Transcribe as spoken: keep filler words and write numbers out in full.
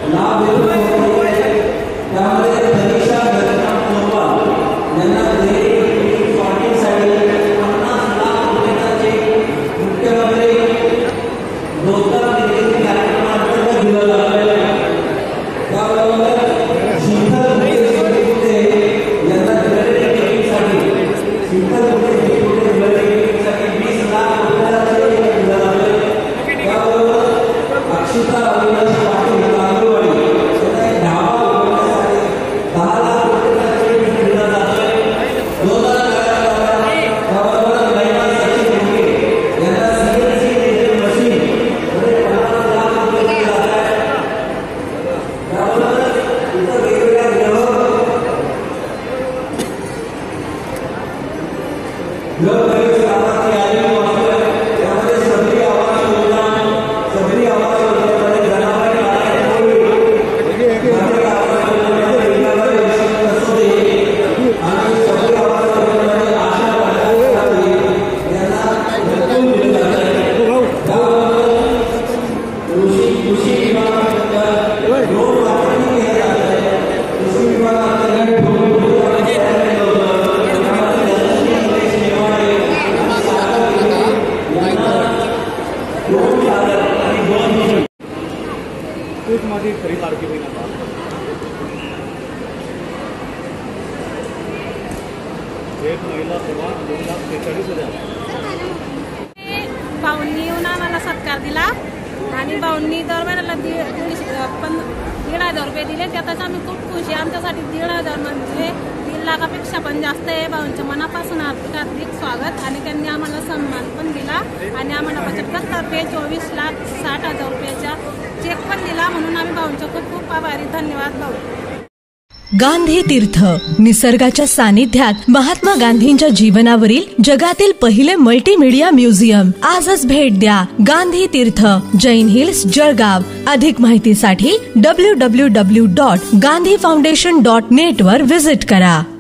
भाऊंनी येऊन आम्हाला सत्कार दिला आणि भाऊंनी दर महिन्याला दीड दीड हजार रुपये दिले. त्यातच आम्ही खूप खुश आहे. आमच्यासाठी दीड हजार म्हणजे दीड लाखापेक्षा पण जास्त आहे. भाऊंच्या मनापासून हार्दिक हार्दिक स्वागत. आणि त्यांनी आम्हाला सन्मान पण दिला आणि आम्हाला बचत गटातर्फे चोवीस लाख साठ हजार रुपयाचा चेक पण दिला. म्हणून आम्ही भाऊंचे खूप खूप आभारी. धन्यवाद भाऊ. गांधी तीर्थ, निसर्गाच्या सानिध्यात महात्मा गांधींच्या जीवनावरील जगातील पहिले मल्टीमीडिया म्युझियम. आजच भेट द्या. गांधी तीर्थ, जैन हिल्स, जळगाव. अधिक माहितीसाठी W W W dot Gandhi foundation dot net वर विजिट करा.